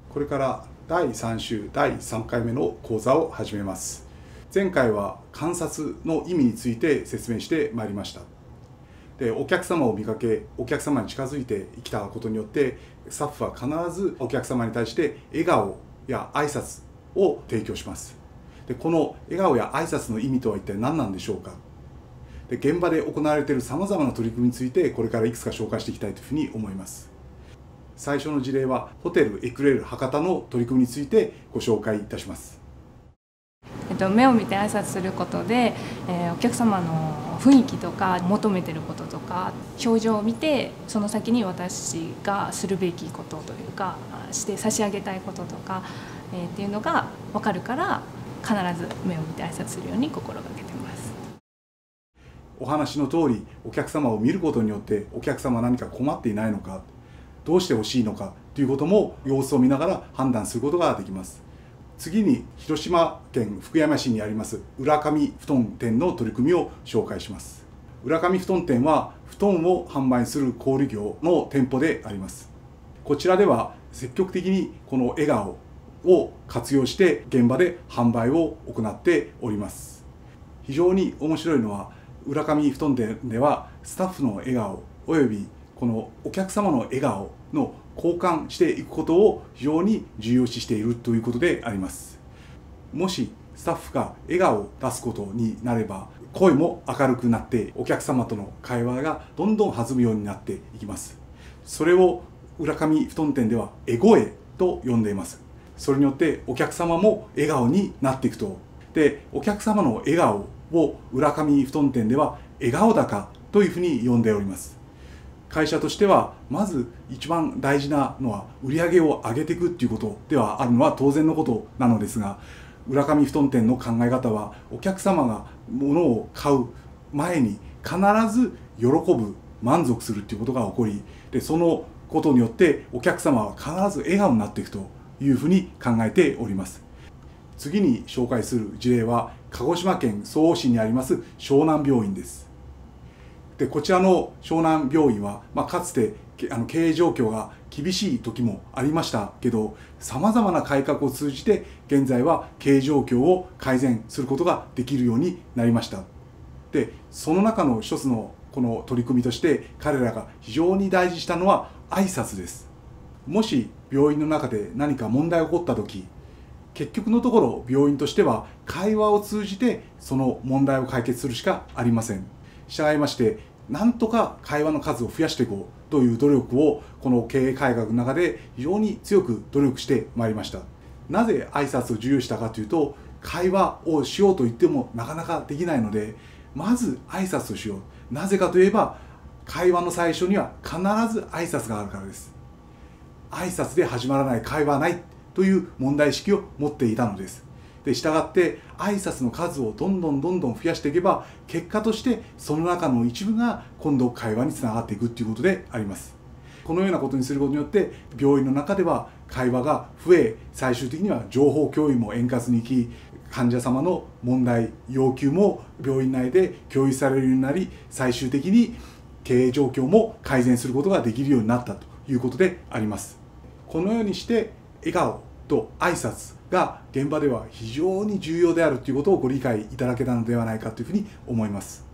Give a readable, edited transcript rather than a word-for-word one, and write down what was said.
これから第3週第3回目の講座を始めます。前回は観察の意味について説明してまいりました。で、お客様を見かけ、お客様に近づいてきたことによって、スタッフは必ずお客様に対して笑顔や挨拶を提供します。で、この笑顔や挨拶の意味とは一体何なんでしょうか。で、現場で行われているさまざまな取り組みについてこれからいくつか紹介していきたいというふうに思います。最初の事例はホテルエクレール博多の取り組みについてご紹介いたします。 目を見て挨拶することで、お客様の雰囲気とか求めてることとか表情を見て、その先に私がするべきことというかして差し上げたいこととか、っていうのが分かるから、必ず目を見て挨拶するように心がけてます。 お話の通り、お客様を見ることによってお客様は何か困っていないのか、どうしてほしいのかということも様子を見ながら判断することができます。次に広島県福山市にあります浦上布団店の取り組みを紹介します。浦上布団店は布団を販売する小売業の店舗であります。こちらでは積極的にこの笑顔を活用して現場で販売を行っております。非常に面白いのは、浦上布団店ではスタッフの笑顔およびこのお客様の笑顔の交換していくことを非常に重要視しているということであります。もしスタッフが笑顔を出すことになれば、声も明るくなってお客様との会話がどんどん弾むようになっていきます。それを浦上布団店では笑声と呼んでいます。それによってお客様も笑顔になっていくと。で、お客様の笑顔を浦上布団店では笑顔高というふうに呼んでおります。会社としてはまず一番大事なのは売上を上げていくっていうことではあるのは当然のことなのですが、浦上布団店の考え方はお客様が物を買う前に必ず喜ぶ、満足するっていうことが起こり、でそのことによってお客様は必ず笑顔になっていくというふうに考えております。次に紹介する事例は鹿児島県曽於市にあります湘南病院です。で、こちらの湘南病院は、かつて経営状況が厳しい時もありましたけど、さまざまな改革を通じて現在は経営状況を改善することができるようになりました。で、その中の一つのこの取り組みとして彼らが非常に大事にしたのは挨拶です。もし病院の中で何か問題が起こった時、結局のところ病院としては会話を通じてその問題を解決するしかありません。従いまして、なんとか会話の数を増やしていこうという努力をこの経営改革の中で非常に強く努力してまいりました。なぜ挨拶を重要したかというと、会話をしようと言ってもなかなかできないので、まず挨拶をしよう。なぜかといえば、会話の最初には必ず挨拶があるからです。挨拶で始まらない会話はないという問題意識を持っていたのです。で、したがって挨拶の数をどんどん増やしていけば、結果としてその中の一部が今度会話につながっていくということであります。このようなことにすることによって病院の中では会話が増え、最終的には情報共有も円滑にいき、患者様の問題要求も病院内で共有されるようになり、最終的に経営状況も改善することができるようになったということであります。このようにして笑顔と挨拶が現場では非常に重要であるということをご理解いただけたのではないかというふうに思います。